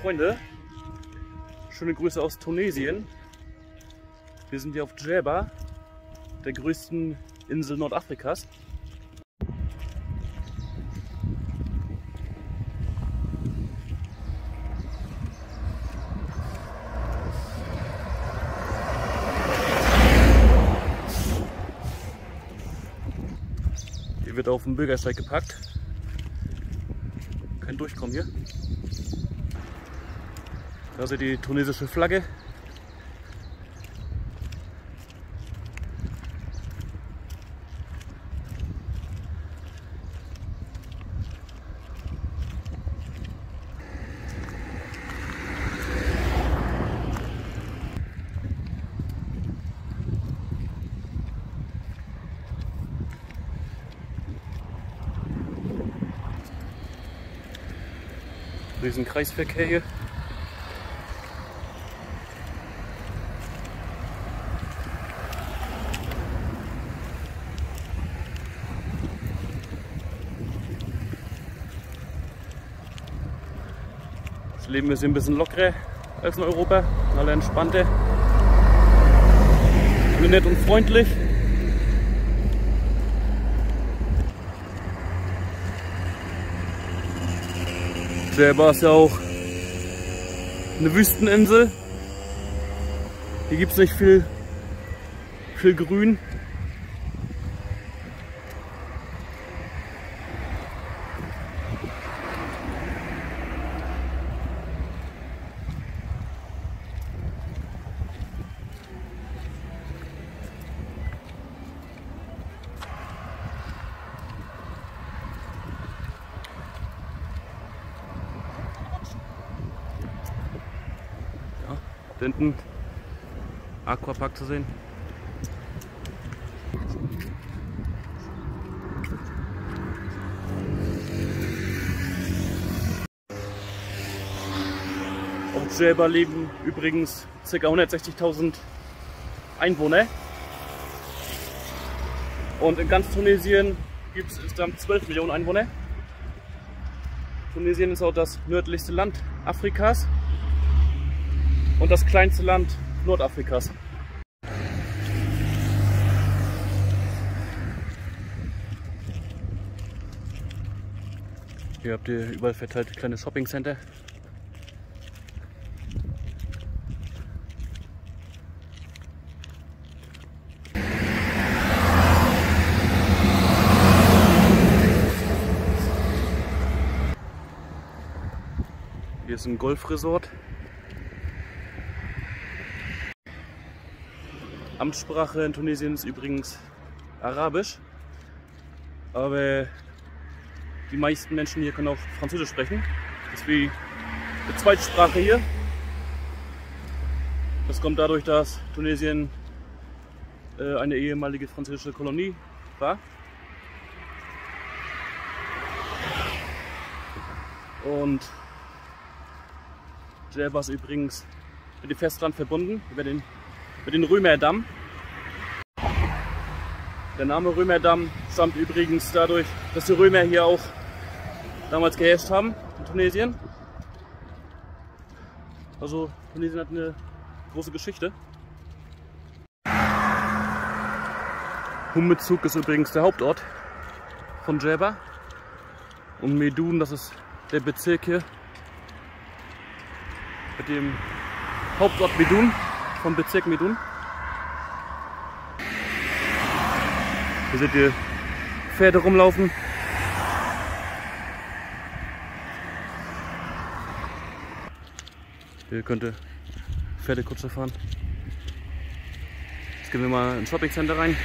Freunde, schöne Grüße aus Tunesien. Wir sind hier auf Djerba, der größten Insel Nordafrikas. Hier wird auf dem Bürgersteig geparkt. Kein Durchkommen hier. Da seht ihr die tunesische Flagge. Riesen Kreisverkehr hier. Das Leben ist hier ein bisschen lockerer als in Europa, alle entspannter, alle nett und freundlich. Djerba ist ja auch eine Wüsteninsel. Hier gibt es nicht viel Grün. Da hinten Aquapark zu sehen. Auf Djerba leben übrigens ca. 160.000 Einwohner. Und in ganz Tunesien gibt es insgesamt 12 Millionen Einwohner. Tunesien ist auch das nördlichste Land Afrikas und das kleinste Land Nordafrikas. Hier habt ihr überall verteilt kleine Shopping Center. Hier ist ein Golfresort. Amtssprache in Tunesien ist übrigens Arabisch, aber die meisten Menschen hier können auch Französisch sprechen. Das ist wie die zweite Sprache hier. Das kommt dadurch, dass Tunesien eine ehemalige französische Kolonie war. Und Djerba ist übrigens mit dem Festland verbunden über den Römerdamm. Der Name Römerdamm stammt übrigens dadurch, dass die Römer hier auch damals geherrscht haben in Tunesien. Also Tunesien hat eine große Geschichte. Humezug ist übrigens der Hauptort von Djerba. Und Medoune, das ist der Bezirk hier mit dem Hauptort Medoune. Vom Bezirk Medoune. Hier seht ihr Pferde rumlaufen. Hier könnt ihr Pferdekutsche fahren. Jetzt gehen wir mal ins Shopping Center rein.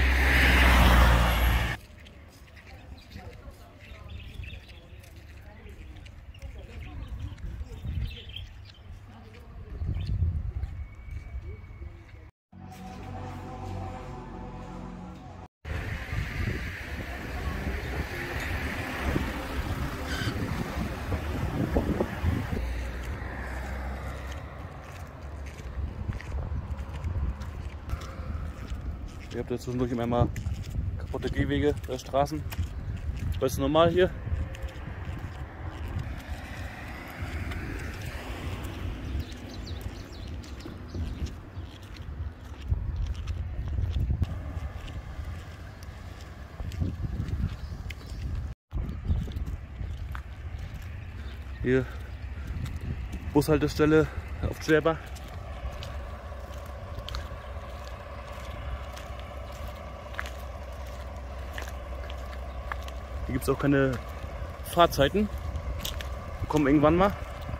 Ihr habt ja zwischendurch immer mal kaputte Gehwege, Straßen. Das ist normal hier. Hier Bushaltestelle auf Djerba. Hier gibt es auch keine Fahrzeiten. Wir kommen irgendwann mal.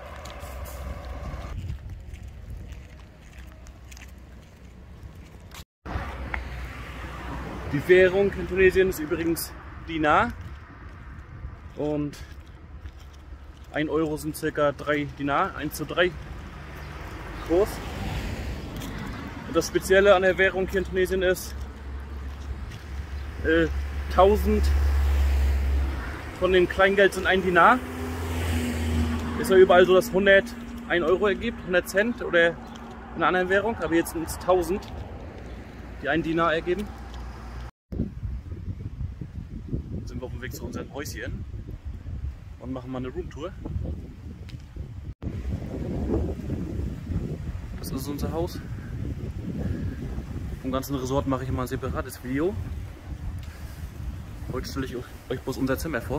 Die Währung in Tunesien ist übrigens Dinar. Und 1 Euro sind ca. 3 Dinar, 1:3 Kurs. Und das Spezielle an der Währung hier in Tunesien ist, 1000 von dem Kleingeld sind 1 Dinar. Ist ja überall so, dass 100 1 Euro ergibt, 100 Cent oder in einer anderen Währung, aber jetzt sind es 1000, die 1 Dinar ergeben. Jetzt sind wir auf dem Weg zu unserem Häuschen und machen mal eine Roomtour. Das ist unser Haus. Vom ganzen Resort mache ich immer ein separates Video. Heute stelle ich euch bloß unser Zimmer vor.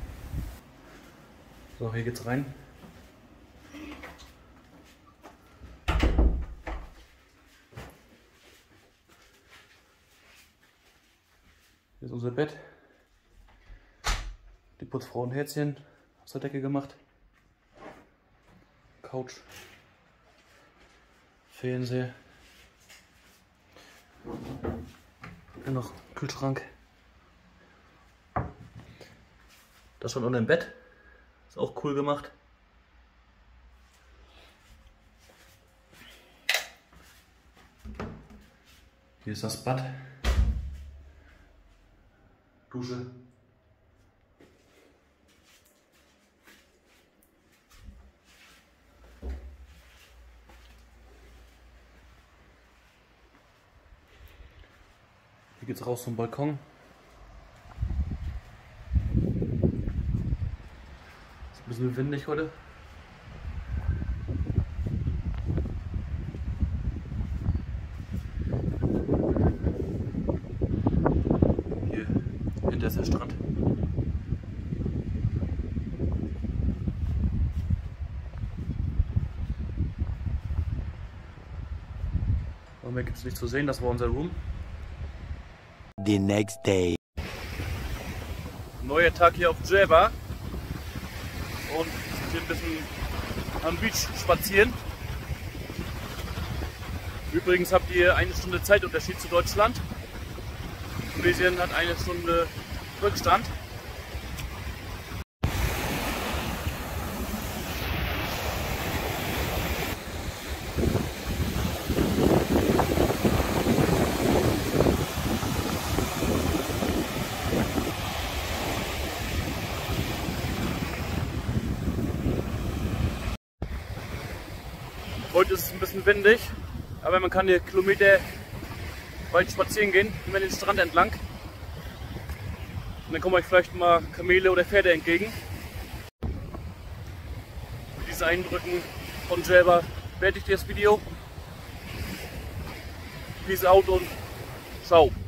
So, hier geht's rein. Hier ist unser Bett. Die Putzfrau ein Herzchen aus der Decke gemacht. Couch. Fernseher. Hier noch Kühlschrank. Das schon unter dem Bett. Ist auch cool gemacht. Hier ist das Bad. Dusche. Hier geht's raus zum Balkon. Ist ein bisschen windig heute. Hier hinter ist der Strand. Aber mehr gibt es nicht zu sehen, das war unser Room. The next day. Neuer Tag hier auf Djerba und sind hier ein bisschen am Beach spazieren. Übrigens habt ihr 1 Stunde Zeitunterschied zu Deutschland. Tunesien hat 1 Stunde Rückstand. Heute ist es ein bisschen windig, aber man kann hier Kilometer weit spazieren gehen, immer den Strand entlang. Und dann kommen euch vielleicht mal Kamele oder Pferde entgegen. Mit diesen Eindrücken von Djerba beende ich das Video. Peace out und ciao.